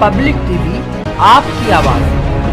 Public TV, आपकी आवाज।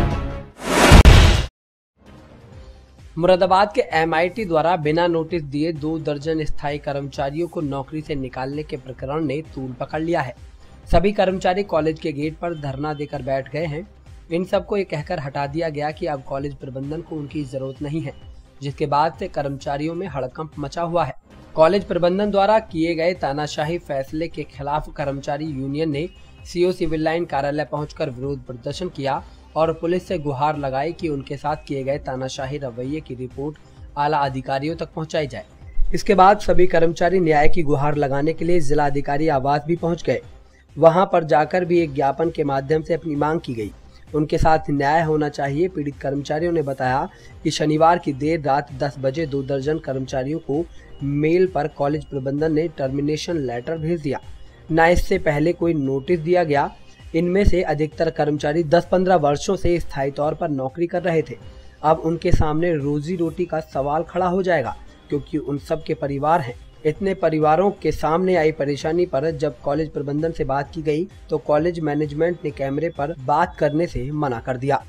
मुरादाबाद के MIT द्वारा बिना नोटिस दिए 2 दर्जन स्थायी कर्मचारियों को नौकरी से निकालने के प्रकरण ने तूल पकड़ लिया है। सभी कर्मचारी कॉलेज के गेट पर धरना देकर बैठ गए हैं। इन सबको ये कहकर हटा दिया गया कि अब कॉलेज प्रबंधन को उनकी जरूरत नहीं है, जिसके बाद से कर्मचारियों में हड़कंप मचा हुआ है। कॉलेज प्रबंधन द्वारा किए गए तानाशाही फैसले के खिलाफ कर्मचारी यूनियन ने CO सिविल लाइन कार्यालय पहुंचकर विरोध प्रदर्शन किया और पुलिस से गुहार लगाई कि उनके साथ किए गए तानाशाही रवैये की रिपोर्ट आला अधिकारियों तक पहुंचाई जाए। इसके बाद सभी कर्मचारी न्याय की गुहार लगाने के लिए जिला अधिकारी आवास भी पहुंच गए। वहां पर जाकर भी एक ज्ञापन के माध्यम से अपनी मांग की गई। उनके साथ न्याय होना चाहिए। पीड़ित कर्मचारियों ने बताया कि शनिवार की देर रात 10 बजे 2 दर्जन कर्मचारियों को मेल पर कॉलेज प्रबंधन ने टर्मिनेशन लेटर भेज दिया। न इससे पहले कोई नोटिस दिया गया। इनमें से अधिकतर कर्मचारी 10-15 वर्षों से स्थायी तौर पर नौकरी कर रहे थे। अब उनके सामने रोजी रोटी का सवाल खड़ा हो जाएगा, क्योंकि उन सब के परिवार हैं। इतने परिवारों के सामने आई परेशानी पर जब कॉलेज प्रबंधन से बात की गई तो कॉलेज मैनेजमेंट ने कैमरे पर बात करने से मना कर दिया।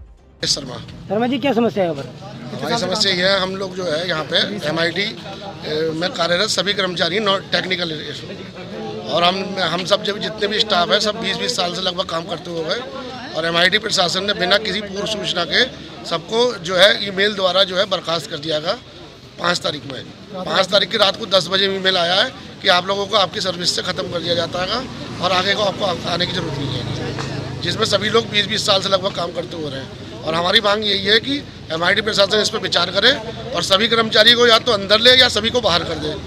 शर्मा जी, क्या समस्या है? हमारी समस्या यह है, हम लोग जो है यहाँ पे MIT में कार्यरत सभी कर्मचारी टेक्निकल और हम सब जब जितने भी स्टाफ है सब 20-20 साल से लगभग काम करते हुए और MIT प्रशासन ने बिना किसी पूर्व सूचना के सबको जो है ईमेल द्वारा जो है बर्खास्त कर दिया गया 5 तारीख में। 5 तारीख की रात को 10 बजे ईमेल आया है कि आप लोगों को आपकी सर्विस से ख़त्म कर दिया जाता है और आगे को आपको आने की जरूरत नहीं है, जिसमें सभी लोग 20-20 साल से लगभग काम करते हुए रहे हैं। और हमारी मांग यही है कि MIT प्रशासन इस पर विचार करे और सभी कर्मचारी को या तो अंदर ले या सभी को बाहर कर दे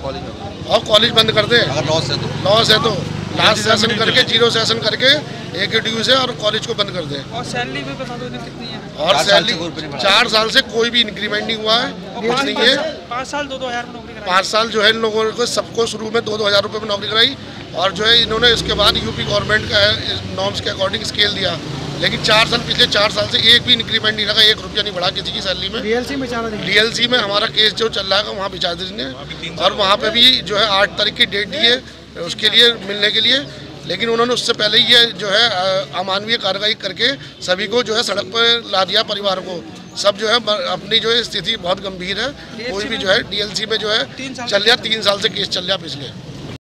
और कॉलेज बंद कर दे। लॉस है तो लास्ट सेशन करके 0 सेशन करके एक ड्यू से और कॉलेज को बंद कर दे। और सैलरी भी बता दो कितनी है? और सैलरी 4 साल से कोई भी इंक्रीमेंट नहीं हुआ है, कुछ नहीं है। 5 साल 2-2 हज़ार में नौकरी कराई। 5 साल जो है इन लोगों को सबको शुरू में 2-2 हज़ार रुपये में नौकरी कराई और जो है इन्होंने इसके बाद यूपी गवर्नमेंट का नॉर्म्स के अकॉर्डिंग स्केल दिया, लेकिन पिछले 4 साल से एक भी इंक्रीमेंट नहीं लगा, 1 रुपया नहीं बढ़ा किसी की सैलरी में। DLC में हमारा केस जो चल रहा है वहाँ विचार ने और वहाँ पे भी जो है 8 तारीख की डेट दी है उसके लिए मिलने के लिए, लेकिन उन्होंने उससे पहले ही ये जो है अमानवीय कार्रवाई करके सभी को जो है सड़क पर ला दिया। परिवार को सब जो है अपनी जो है स्थिति बहुत गंभीर है। कोई भी जो है DLC में जो है चल रहा 3 साल से केस चल रहा पिछले।